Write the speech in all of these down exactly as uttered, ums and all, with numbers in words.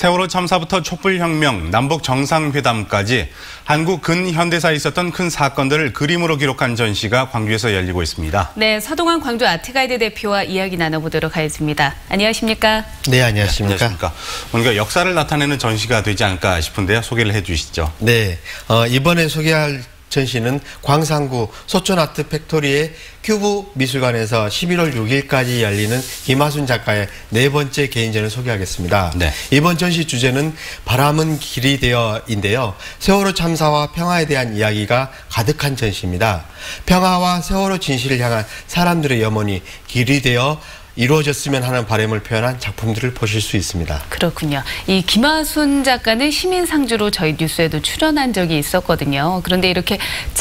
세월호 참사부터 촛불혁명, 남북 정상회담까지 한국 근현대사에 있었던 큰 사건들을 그림으로 기록한 전시가 광주에서 열리고 있습니다. 네, 서동환 광주 아트가이드 대표와 이야기 나눠보도록 하겠습니다. 안녕하십니까? 네, 안녕하십니까? 네, 안녕하십니까? 뭔가 역사를 나타내는 전시가 되지 않을까 싶은데요. 소개를 해주시죠. 네, 어, 이번에 소개할 전시는 광산구 소촌아트 팩토리의 큐브 미술관에서 십일월 육일까지 열리는 김하순 작가의 네 번째 개인전을 소개하겠습니다. 네. 이번 전시 주제는 바람은 길이 되어인데요. 세월호 참사와 평화에 대한 이야기가 가득한 전시입니다. 평화와 세월호 진실을 향한 사람들의 염원이 길이 되어 이루어졌으면 하는 바람을 표현한 작품들을 보실 수 있습니다. 그렇군요. 이 김하순 작가는 시민상주로 저희 뉴스에도 출연한 적이 있었거든요. 그런데 이렇게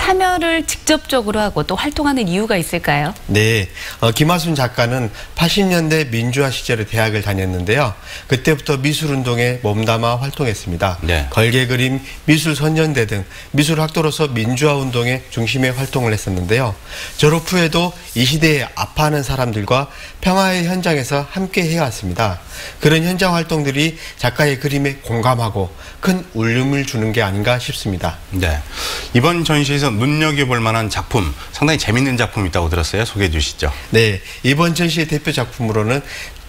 참여를 직접적으로 하고 또 활동하는 이유가 있을까요? 네, 어, 김하순 작가는 팔십 년대 민주화 시절에 대학을 다녔는데요. 그때부터 미술운동에 몸담아 활동했습니다. 네. 걸개그림, 미술선전대 등 미술학도로서 민주화운동의 중심에 활동을 했었는데요. 졸업 후에도 이 시대에 아파하는 사람들과 평화 평화의 현장에서 함께 해왔습니다. 그런 현장 활동들이 작가의 그림에 공감하고 큰 울림을 주는 게 아닌가 싶습니다. 네, 이번 전시에서 눈여겨볼 만한 작품, 상당히 재밌는 작품이 있다고 들었어요. 소개해 주시죠. 네, 이번 전시의 대표 작품으로는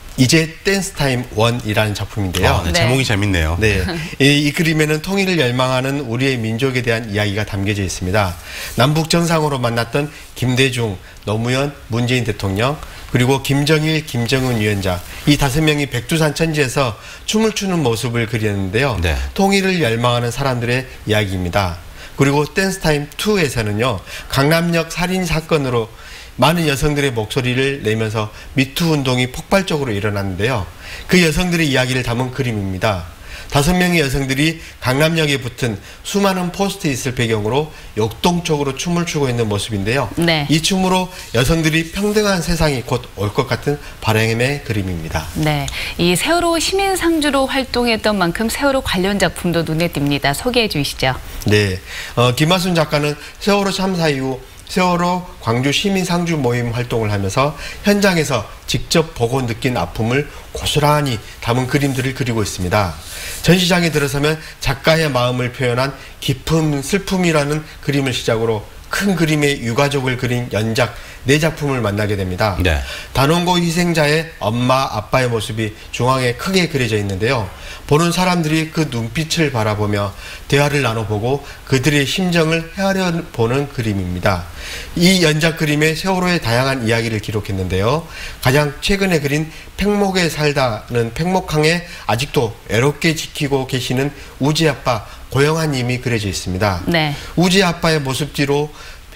이제 댄스 타임 원이라는 작품인데요. 아, 네, 제목이 네. 재밌네요. 네, 이, 이 그림에는 통일을 열망하는 우리의 민족에 대한 이야기가 담겨져 있습니다. 남북 정상으로 만났던 김대중, 노무현, 문재인 대통령, 그리고 김정일, 김정은 위원장, 이 다섯 명이 백두산 천지에서 춤을 추는 모습을 그렸는데요. 네. 통일을 열망하는 사람들의 이야기입니다. 그리고 댄스 타임 투에서는요, 강남역 살인 사건으로 많은 여성들의 목소리를 내면서 미투 운동이 폭발적으로 일어났는데요. 그 여성들의 이야기를 담은 그림입니다. 다섯 명의 여성들이 강남역에 붙은 수많은 포스트잇을 배경으로 역동 쪽으로 춤을 추고 있는 모습인데요. 네. 이 춤으로 여성들이 평등한 세상이 곧 올 것 같은 바람의 그림입니다. 네, 이 세월호 시민상주로 활동했던 만큼 세월호 관련 작품도 눈에 띕니다. 소개해 주시죠. 네, 어, 김하순 작가는 세월호 참사 이후 세월호 광주 시민상주 모임 활동을 하면서 현장에서 직접 보고 느낀 아픔을 고스란히 담은 그림들을 그리고 있습니다. 전시장에 들어서면 작가의 마음을 표현한 깊은 슬픔이라는 그림을 시작으로 큰 그림의 유가족을 그린 연작 네 작품을 만나게 됩니다. 네. 단원고 희생자의 엄마, 아빠의 모습이 중앙에 크게 그려져 있는데요. 보는 사람들이 그 눈빛을 바라보며 대화를 나눠보고 그들의 심정을 헤아려 보는 그림입니다. 이 연작 그림에 세월호의 다양한 이야기를 기록했는데요. 가장 최근에 그린 팽목에 살다는 팽목항에 아직도 애롭게 지키고 계시는 우지 아빠 고영아님이 그려져 있습니다. 네. 우지 아빠의 모습지로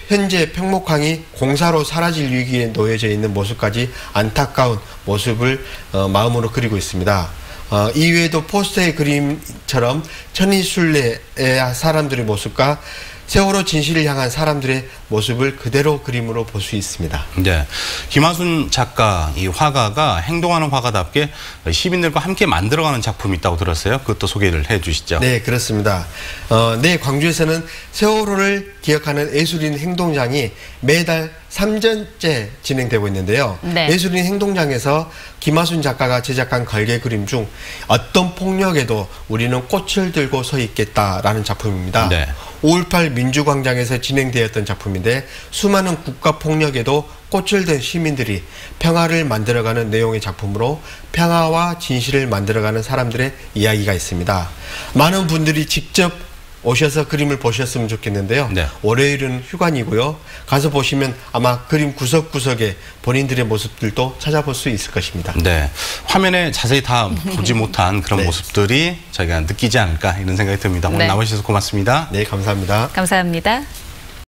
현재 팽목항이 공사로 사라질 위기에 놓여져 있는 모습까지 안타까운 모습을 어, 마음으로 그리고 있습니다. 어, 이외에도 포스터의 그림처럼 천리순례의 사람들의 모습과 세월호 진실을 향한 사람들의 모습을 그대로 그림으로 볼 수 있습니다. 네, 김하순 작가, 이 화가가 행동하는 화가답게 시민들과 함께 만들어가는 작품이 있다고 들었어요. 그것도 소개를 해주시죠. 네, 그렇습니다. 어, 네, 광주에서는 세월호를 기억하는 예술인 행동장이 매달 삼 전째 진행되고 있는데요. 네. 예술인 행동장에서 김하순 작가가 제작한 걸개 그림 중 어떤 폭력에도 우리는 꽃을 들고 서 있겠다라는 작품입니다. 네. 오일팔 민주광장에서 진행되었던 작품인데 수많은 국가폭력에도 꽃을 든 시민들이 평화를 만들어가는 내용의 작품으로 평화와 진실을 만들어가는 사람들의 이야기가 있습니다. 많은 분들이 직접 오셔서 그림을 보셨으면 좋겠는데요. 네. 월요일은 휴관이고요. 가서 보시면 아마 그림 구석구석에 본인들의 모습들도 찾아볼 수 있을 것입니다. 네, 화면에 자세히 다 보지 못한 그런 네. 모습들이 저희가 느끼지 않을까 이런 생각이 듭니다. 오늘 네. 나와주셔서 고맙습니다. 네, 감사합니다. 감사합니다.